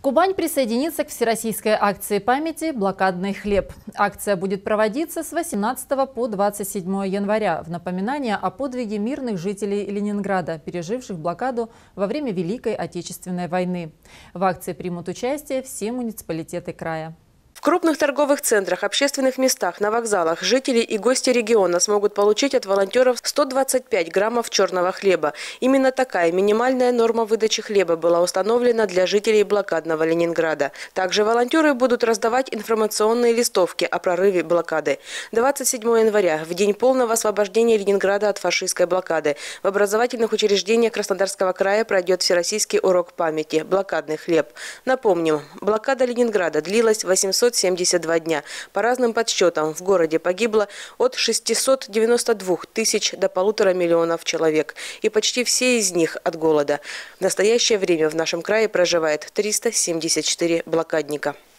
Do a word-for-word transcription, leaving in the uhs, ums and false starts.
Кубань присоединится к всероссийской акции памяти «Блокадный хлеб». Акция будет проводиться с восемнадцатого по двадцать седьмое января в напоминание о подвиге мирных жителей Ленинграда, переживших блокаду во время Великой Отечественной войны. В акции примут участие все муниципалитеты края. В крупных торговых центрах, общественных местах, на вокзалах жители и гости региона смогут получить от волонтеров сто двадцать пять граммов черного хлеба. Именно такая минимальная норма выдачи хлеба была установлена для жителей блокадного Ленинграда. Также волонтеры будут раздавать информационные листовки о прорыве блокады. двадцать седьмого января, в день полного освобождения Ленинграда от фашистской блокады, в образовательных учреждениях Краснодарского края пройдет всероссийский урок памяти «Блокадный хлеб». Напомним, блокада Ленинграда длилась восемьсот семьдесят два дня. По разным подсчетам, в городе погибло от шестисот девяноста двух тысяч до полутора миллионов человек. И почти все из них от голода. В настоящее время в нашем крае проживает триста семьдесят четыре блокадника.